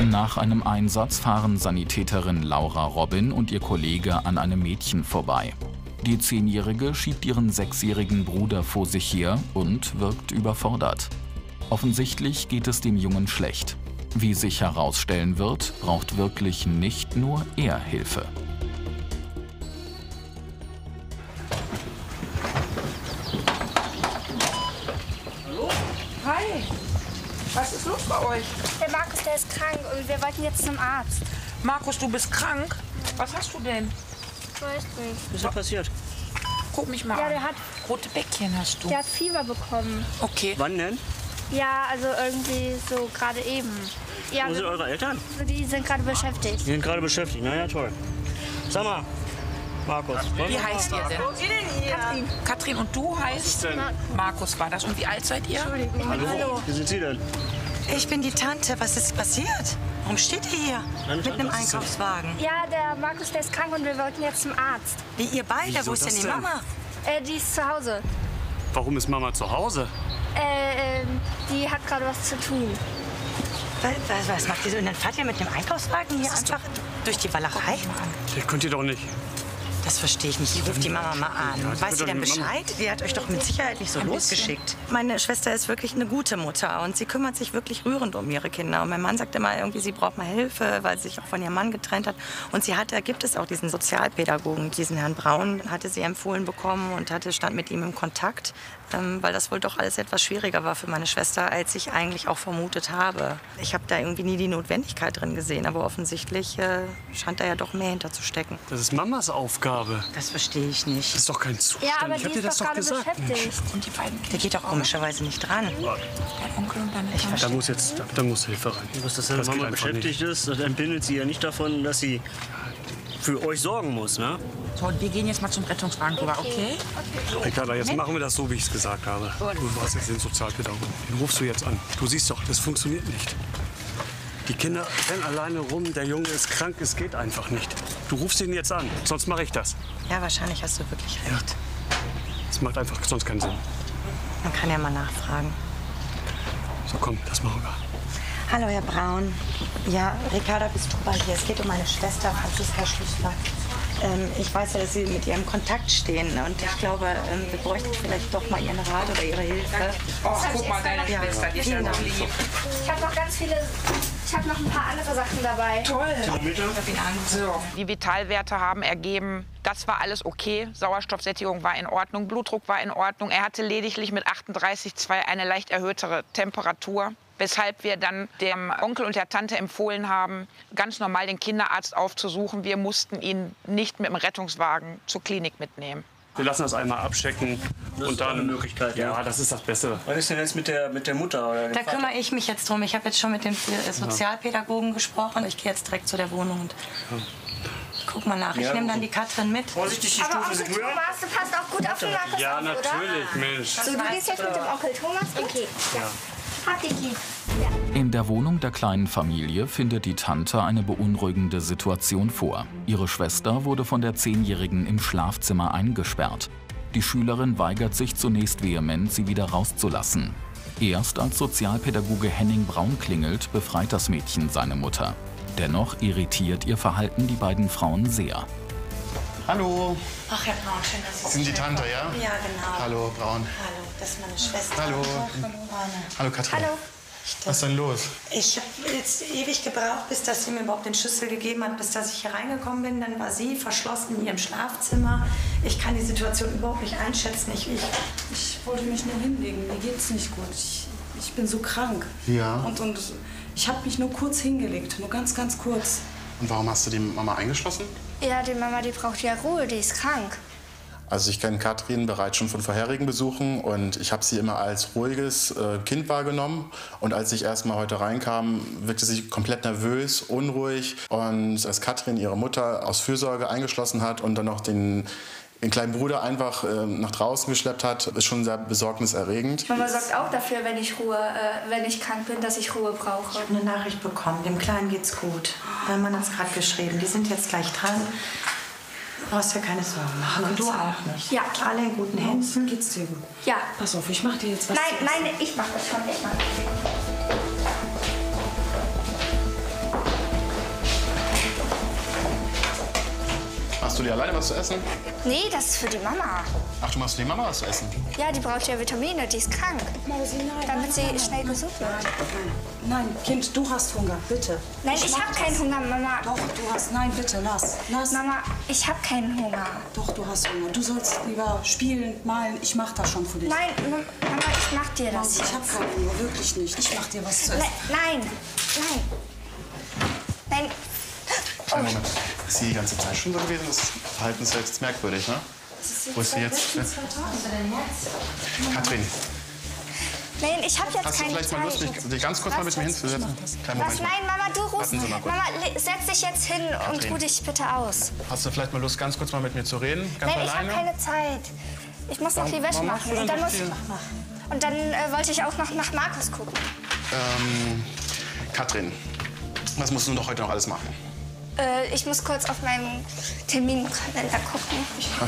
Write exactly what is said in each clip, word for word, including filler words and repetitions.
Nach einem Einsatz fahren Sanitäterin Laura Robin und ihr Kollege an einem Mädchen vorbei. Die Zehnjährige schiebt ihren sechsjährigen Bruder vor sich her und wirkt überfordert. Offensichtlich geht es dem Jungen schlecht. Wie sich herausstellen wird, braucht wirklich nicht nur er Hilfe. Hallo? Hi. Was ist los bei euch? Der Markus, der ist krank und wir wollten jetzt zum Arzt. Markus, du bist krank? Was hast du denn? Ich weiß nicht. Was ist da passiert? Guck mich mal Ja, an. der hat, Rote Bäckchen hast du. der hat Fieber bekommen. Okay. Wann denn? Ja, also irgendwie so gerade eben. Ja, Wo sind eure Eltern? die sind gerade beschäftigt. Die sind gerade beschäftigt. Na ja, toll. Sag mal, Markus. Wie heißt ihr denn? Katrin. Katrin, und du heißt? Markus war das. Und wie alt seid ihr? Hallo. Wie sind Sie denn? Ich bin die Tante. Was ist passiert? Warum steht ihr hier Meine mit Tante, einem was ist denn? Einkaufswagen? Ja, der Markus, der ist krank und wir wollten jetzt zum Arzt. Wie ihr beide? Wieso Wo ist denn das die denn? Mama? Äh, die ist zu Hause. Warum ist Mama zu Hause? Äh, ähm, die hat gerade was zu tun. Was, was, was macht ihr so? Und dann fahrt ihr mit dem Einkaufswagen hier einfach durch die Walachei? Das könnt ihr doch nicht. Das verstehe ich nicht. Ich rufe die Mama mal an. Ja, die Weiß wird sie doch denn mit Mama- Bescheid? Die hat euch doch mit Sicherheit nicht so Ein losgeschickt. Meine Schwester ist wirklich eine gute Mutter und sie kümmert sich wirklich rührend um ihre Kinder. Und mein Mann sagt immer irgendwie, sie braucht mal Hilfe, weil sie sich auch von ihrem Mann getrennt hat. Und sie hat, da gibt es auch diesen Sozialpädagogen, diesen Herrn Braun, hatte sie empfohlen bekommen und hatte, stand mit ihm im Kontakt, ähm, weil das wohl doch alles etwas schwieriger war für meine Schwester, als ich eigentlich auch vermutet habe. Ich habe da irgendwie nie die Notwendigkeit drin gesehen, aber offensichtlich äh, scheint da ja doch mehr hinter zu stecken. Das ist Mamas Aufgabe. Das verstehe ich nicht. Das ist doch kein Zustand. Ja, aber ich die hab dir ist das doch doch gerade gesagt. beschäftigt. Und die beiden Der geht doch komischerweise nicht dran. Dein Onkel und deine Tante. Da muss jetzt, da, da muss Hilfe rein. Was das deine Das geht Mama einfach beschäftigt ist, das entbindet sie ja nicht davon, dass sie für euch sorgen muss, ne? So, und wir gehen jetzt mal zum Rettungswagen rüber, okay? Ricarda, jetzt machen wir das so, wie ich es gesagt habe. Du warst jetzt den Sozialpädagogen. Den rufst du jetzt an. Du siehst doch, das funktioniert nicht. Die Kinder rennen alleine rum, der Junge ist krank, es geht einfach nicht. Du rufst ihn jetzt an, sonst mache ich das. Ja, wahrscheinlich hast du wirklich recht. Das macht einfach sonst keinen Sinn. Man kann ja mal nachfragen. So, komm, das machen wir. Hallo, Herr Braun. Ja, Ricarda Bistruba hier. Es geht um meine Schwester, Franziska Schüssler. Ähm, ich weiß ja, dass Sie mit ihr im Kontakt stehen. Und ich glaube, ähm, wir bräuchten vielleicht doch mal Ihren Rat oder Ihre Hilfe. Oh, guck mal, deine Ja, Schwester, die ist ja vielen so Dank. lieb. Ich habe noch ganz viele, ich habe noch ein paar andere Sachen dabei. Toll. So. Die Vitalwerte haben ergeben, das war alles okay. Sauerstoffsättigung war in Ordnung, Blutdruck war in Ordnung. Er hatte lediglich mit achtunddreißig Komma zwei eine leicht erhöhtere Temperatur, weshalb wir dann dem Onkel und der Tante empfohlen haben, ganz normal den Kinderarzt aufzusuchen. Wir mussten ihn nicht mit dem Rettungswagen zur Klinik mitnehmen. Wir lassen das einmal abchecken. Das und ist auch dann, eine Möglichkeit, ja, ja. das ist das Beste. Was ist denn jetzt mit der, mit der Mutter oder dem Da Vater? kümmere ich mich jetzt drum. Ich habe jetzt schon mit dem äh, Sozialpädagogen gesprochen. Ich gehe jetzt direkt zu der Wohnung und guck mal nach. Ich Ja, nehme dann gut. die Katrin mit. Vorsichtig, die Aber Stufe Onkel sind höher. Thomas, du passt auch gut auf den Markus Ja, auf, natürlich, Mensch. oder? So, du gehst jetzt mit dem Onkel Thomas? Okay. Ja. Partiki. Ja. In der Wohnung der kleinen Familie findet die Tante eine beunruhigende Situation vor. Ihre Schwester wurde von der Zehnjährigen im Schlafzimmer eingesperrt. Die Schülerin weigert sich zunächst vehement, sie wieder rauszulassen. Erst als Sozialpädagoge Henning Braun klingelt, befreit das Mädchen seine Mutter. Dennoch irritiert ihr Verhalten die beiden Frauen sehr. Hallo, Ach, Herr Braun, schön, dass Sie sind die sich Tante, melden. ja? Ja, genau. Hallo, Braun. Hallo, das ist meine Schwester. Hallo. Hallo. Hallo, Katrin. Hallo. Was ist denn los? Ich habe jetzt ewig gebraucht, bis dass sie mir überhaupt den Schlüssel gegeben hat, bis dass ich hier reingekommen bin. Dann war sie verschlossen in ihrem Schlafzimmer. Ich kann die Situation überhaupt nicht einschätzen. Ich, ich, Ich wollte mich nur hinlegen. Mir geht's nicht gut. Ich, ich bin so krank. Ja. Und, und ich habe mich nur kurz hingelegt. Nur ganz, ganz kurz. Und warum hast du die Mama eingeschlossen? Ja, die Mama, die braucht ja Ruhe, die ist krank. Also ich kenne Katrin bereits schon von vorherigen Besuchen und ich habe sie immer als ruhiges äh, Kind wahrgenommen. Und als ich erst mal heute reinkam, wirkte sie komplett nervös, unruhig. Und als Katrin ihre Mutter aus Fürsorge eingeschlossen hat und dann noch den, den kleinen Bruder einfach äh, nach draußen geschleppt hat, ist schon sehr besorgniserregend. Mama sorgt auch dafür, wenn ich Ruhe, äh, wenn ich krank bin, dass ich Ruhe brauche. ich habe eine Nachricht bekommen. Dem Kleinen geht's gut. Mein Mann hat es gerade geschrieben. Die sind jetzt gleich dran. Du brauchst dir keine Sorgen machen. Und du auch nicht. Ja. Alle in guten Händen. Geht's dir gut? Ja. Pass auf, ich mach dir jetzt was. Nein, zu essen. nein, ich mach das schon, ich mach das. Machst du dir alleine was zu essen? Nee, das ist für die Mama. Ach, du machst für die Mama was zu essen? Ja, die braucht ja Vitamine, die ist krank. Mausi, nein, damit sie nein, nein, schnell nein, gesund wird. Nein, nein, Kind, du hast Hunger, bitte. Nein, ich, ich habe keinen Hunger, Mama. Doch, du hast, nein, bitte, lass, lass. Mama, ich habe keinen Hunger. Doch, du hast Hunger. Du sollst lieber spielen, malen. Ich mach das schon für dich. Nein, Mama, ich mach dir das. Mausi, ich habe keinen Hunger, wirklich nicht. Ich mach dir was zu essen. Nein, nein, nein. Kleinen Moment. Ist sie die ganze Zeit schon so gewesen? Das Verhalten ist jetzt merkwürdig, ne? Wo ist sie jetzt? Katrin. Nein, ich habe jetzt Hast du keine vielleicht Zeit. mal Lust, mich, dich ganz kurz Was mal mit mir hinzusetzen? Kleinen Was? Moment. Nein, Mama, du rufst. Warten Sie mal kurz. Mama, setz dich jetzt hin und Katrin. ruh dich bitte aus. Hast du vielleicht mal Lust, ganz kurz mal mit mir zu reden? Ganz Nein, ich habe alleine? keine Zeit. Ich muss noch die Wäsche warum machst machen. du Und denn dann, so muss, viel? und dann äh, wollte ich auch noch nach Markus gucken. Ähm, Katrin, was musst du doch heute noch alles machen? Äh, ich muss kurz auf meinen Terminkalender gucken.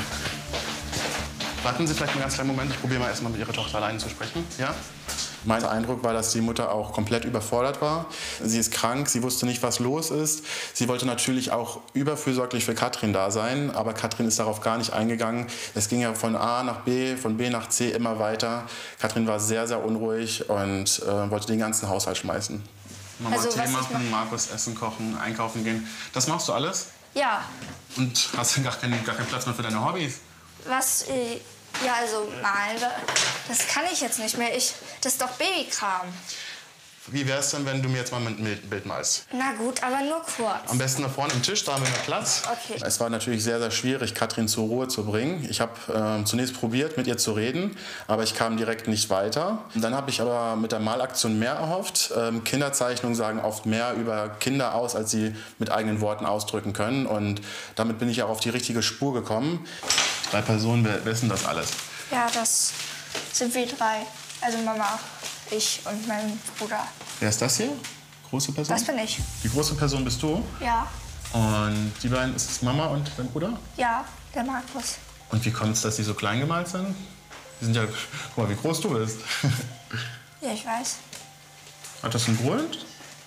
Warten Sie vielleicht einen ganz kleinen Moment. Ich probiere mal erstmal mit Ihrer Tochter alleine zu sprechen. Ja? Mein Eindruck war, dass die Mutter auch komplett überfordert war. Sie ist krank, sie wusste nicht, was los ist. Sie wollte natürlich auch überfürsorglich für Katrin da sein, aber Katrin ist darauf gar nicht eingegangen. Es ging ja von A nach B, von B nach C immer weiter. Katrin war sehr, sehr unruhig und äh, wollte den ganzen Haushalt schmeißen. Mama, Also, Tee was ich machen, Markus essen, kochen, einkaufen gehen. Das machst du alles? Ja, Und hast du gar keinen, gar keinen Platz mehr für deine Hobbys? was, äh, ja, also malen, das kann ich jetzt nicht mehr. Ich, das ist doch Babykram. Wie wär's denn, wenn du mir jetzt mal ein Bild malst? Na gut, aber nur kurz. Am besten da vorne am Tisch, da haben wir mehr Platz. Okay. Es war natürlich sehr, sehr schwierig, Katrin zur Ruhe zu bringen. Ich habe äh, zunächst probiert, mit ihr zu reden, aber ich kam direkt nicht weiter. Und dann habe ich aber mit der Malaktion mehr erhofft. Ähm, Kinderzeichnungen sagen oft mehr über Kinder aus, als sie mit eigenen Worten ausdrücken können. Und damit bin ich auch auf die richtige Spur gekommen. Drei Personen wissen das alles. Ja, das sind wir drei. Also Mama, ich und mein Bruder. Wer ist das hier? Große Person? Das bin ich. Die große Person bist du? Ja, Und die beiden, ist es Mama und dein Bruder? ja, der Markus. Und wie kommt es, dass sie so klein gemalt sind? Die sind ja, guck mal, wie groß du bist. Ja, ich weiß. Hat das einen Grund?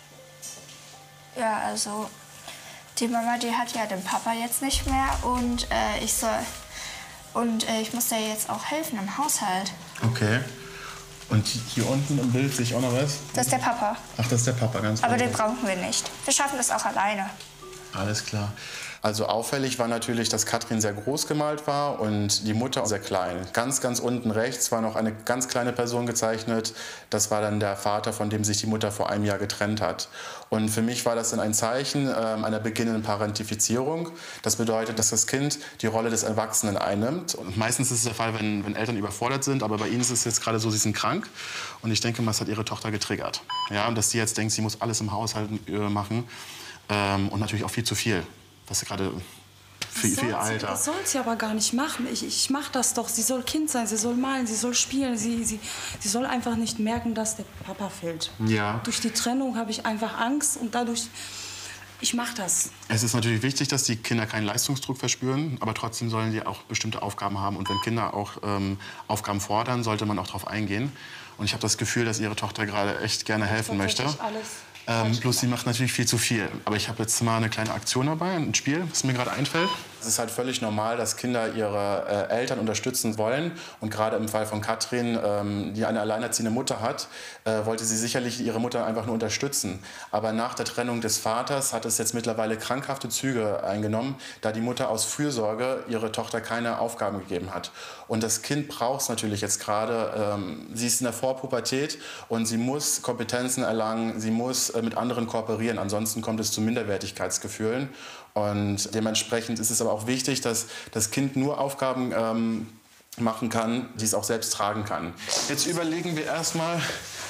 Ja, also die Mama, die hat ja den Papa jetzt nicht mehr und äh, ich soll und äh, ich muss da jetzt auch helfen im Haushalt. Okay. Und hier unten im Bild sehe ich auch noch was. Das ist der Papa. Ach, das ist der Papa, ganz Aber genau. den brauchen wir nicht. Wir schaffen das auch alleine. Alles klar. Also auffällig war natürlich, dass Katrin sehr groß gemalt war und die Mutter sehr klein. Ganz, ganz unten rechts war noch eine ganz kleine Person gezeichnet. Das war dann der Vater, von dem sich die Mutter vor einem Jahr getrennt hat. Und für mich war das dann ein Zeichen äh, einer beginnenden Parentifizierung. Das bedeutet, dass das Kind die Rolle des Erwachsenen einnimmt. Und meistens ist es der Fall, wenn, wenn Eltern überfordert sind, aber bei ihnen ist es jetzt gerade so, sie sind krank. Und ich denke, das hat ihre Tochter getriggert. Ja, und dass sie jetzt denkt, sie muss alles im Haushalt äh, machen ähm, und natürlich auch viel zu viel. Das ist gerade für, für ihr Alter. Das soll sie aber gar nicht machen. Ich, ich mache das doch. Sie soll Kind sein, sie soll malen, sie soll spielen. Sie, sie, sie soll einfach nicht merken, dass der Papa fehlt. Ja. Durch die Trennung habe ich einfach Angst und dadurch, ich mache das. Es ist natürlich wichtig, dass die Kinder keinen Leistungsdruck verspüren, aber trotzdem sollen die auch bestimmte Aufgaben haben. Und wenn Kinder auch ähm, Aufgaben fordern, sollte man auch darauf eingehen. Und ich habe das Gefühl, dass Ihre Tochter gerade echt gerne helfen möchte. Alles. Ähm, bloß sie macht natürlich viel zu viel. Aber ich habe jetzt mal eine kleine Aktion dabei, ein Spiel, das mir gerade einfällt. Es ist halt völlig normal, dass Kinder ihre äh, Eltern unterstützen wollen. Und gerade im Fall von Katrin, ähm, die eine alleinerziehende Mutter hat, äh, wollte sie sicherlich ihre Mutter einfach nur unterstützen. Aber nach der Trennung des Vaters hat es jetzt mittlerweile krankhafte Züge eingenommen, da die Mutter aus Fürsorge ihre Tochter keine Aufgaben gegeben hat. Und das Kind braucht es natürlich jetzt gerade. Ähm, sie ist in der Vorpubertät und sie muss Kompetenzen erlangen, sie muss äh, mit anderen kooperieren. Ansonsten kommt es zu Minderwertigkeitsgefühlen. Und dementsprechend ist es aber auch wichtig, dass das Kind nur Aufgaben ähm, machen kann, die es auch selbst tragen kann. Jetzt überlegen wir erstmal,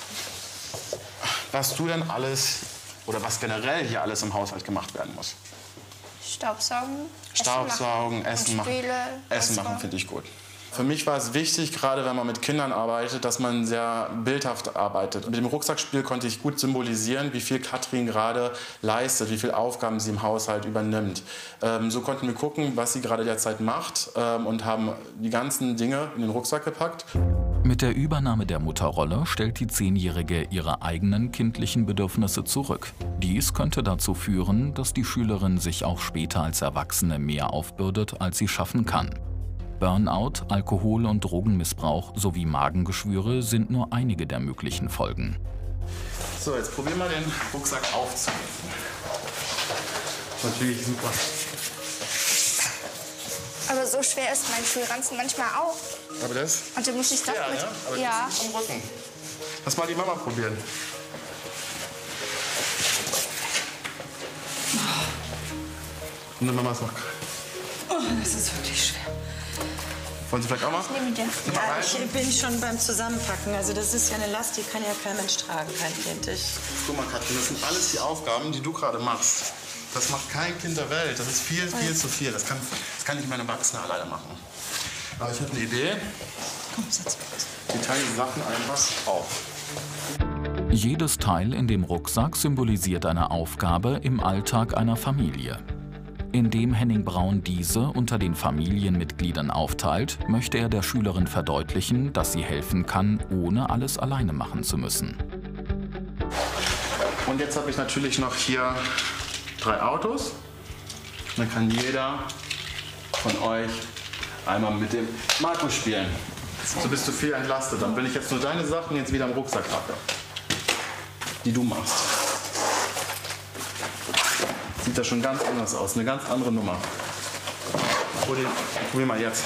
was du denn alles oder was generell hier alles im Haushalt gemacht werden muss. Staubsaugen, Staubsaugen, Essen machen. Spiele, Essen machen finde ich gut. Für mich war es wichtig, gerade wenn man mit Kindern arbeitet, dass man sehr bildhaft arbeitet. Mit dem Rucksackspiel konnte ich gut symbolisieren, wie viel Katrin gerade leistet, wie viele Aufgaben sie im Haushalt übernimmt. Ähm, so konnten wir gucken, was sie gerade derzeit macht ähm, und haben die ganzen Dinge in den Rucksack gepackt. Mit der Übernahme der Mutterrolle stellt die Zehnjährige ihre eigenen kindlichen Bedürfnisse zurück. Dies könnte dazu führen, dass die Schülerin sich auch später als Erwachsene mehr aufbürdet, als sie schaffen kann. Burnout, Alkohol- und Drogenmissbrauch sowie Magengeschwüre sind nur einige der möglichen Folgen. So, jetzt probieren wir den Rucksack aufzuwerfen. Natürlich super. Aber so schwer ist mein Schulranzen manchmal auch. Aber das? Und den muss ich doch Ja, mit. ja, aber ja. das ist nicht am Rücken. Lass mal die Mama probieren. Und die Mama ist noch. Oh, das ist wirklich schwer. Wollen Sie vielleicht auch mal? Ich nehme den. Ja, ich bin schon beim Zusammenpacken. Also das ist ja eine Last, die kann ja kein Mensch tragen, kein Kind. Ich Guck mal, Katrin, das sind alles die Aufgaben, die du gerade machst. Das macht kein Kind der Welt. Das ist viel, viel zu viel. Das kann, das kann nicht mein Erwachsener alleine machen. Aber ich habe eine Idee. Komm, setz los. Wir teilen die Sachen einfach auf. Jedes Teil in dem Rucksack symbolisiert eine Aufgabe im Alltag einer Familie. Indem Henning Braun diese unter den Familienmitgliedern aufteilt, möchte er der Schülerin verdeutlichen, dass sie helfen kann, ohne alles alleine machen zu müssen. Und jetzt habe ich natürlich noch hier drei Autos. Dann kann jeder von euch einmal mit dem Marco spielen. So bist du viel entlastet. Dann will ich jetzt nur deine Sachen jetzt wieder im Rucksack packen, die du machst. Sieht das schon ganz anders aus, eine ganz andere Nummer. Probier mal jetzt.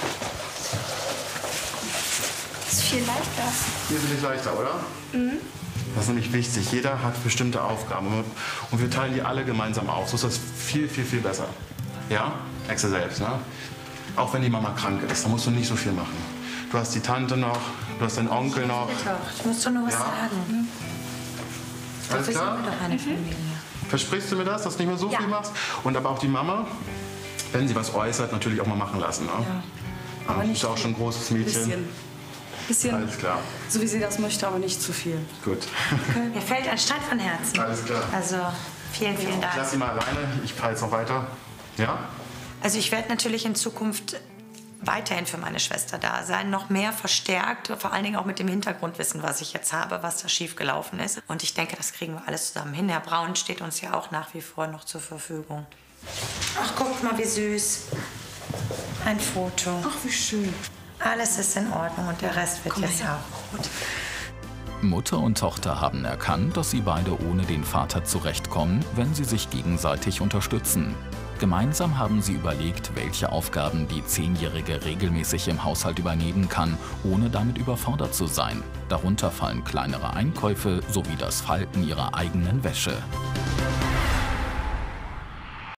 Das ist viel leichter. Hier ist es leichter, oder? Mhm. Das ist nämlich wichtig. Jeder hat bestimmte Aufgaben und wir teilen die alle gemeinsam auf. So ist das viel, viel, viel besser. Ja? Exe selbst, ne? Auch wenn die Mama krank ist, dann musst du nicht so viel machen. Du hast die Tante noch, du hast deinen Onkel noch. Ich muss doch nur was Ja. sagen. Alles Dafür klar? sind wir doch eine Familie. Versprichst du mir das, dass du nicht mehr so Ja. viel machst? Und aber auch die Mama, wenn sie was äußert, natürlich auch mal machen lassen. Ne? Ja. Aber Aber du nicht bist auch schon ein großes Mädchen. Bisschen. Bisschen, Alles klar. so wie sie das möchte, aber nicht zu viel. Gut. Mir fällt ein Stein von Herzen. Alles klar. Also vielen, vielen Ich Dank. lass sie mal alleine, ich fahre jetzt noch weiter. Ja? Also ich werde natürlich in Zukunft weiterhin für meine Schwester da sein, noch mehr verstärkt, vor allen Dingen auch mit dem Hintergrundwissen, was ich jetzt habe, was da schiefgelaufen ist. Und ich denke, das kriegen wir alles zusammen hin. Herr Braun steht uns ja auch nach wie vor noch zur Verfügung. Ach, guck mal, wie süß. Ein Foto. Ach, wie schön. Alles ist in Ordnung und der Rest wird jetzt auch gut. Mutter und Tochter haben erkannt, dass sie beide ohne den Vater zurechtkommen, wenn sie sich gegenseitig unterstützen. Gemeinsam haben sie überlegt, welche Aufgaben die Zehnjährige regelmäßig im Haushalt übernehmen kann, ohne damit überfordert zu sein. Darunter fallen kleinere Einkäufe sowie das Falten ihrer eigenen Wäsche.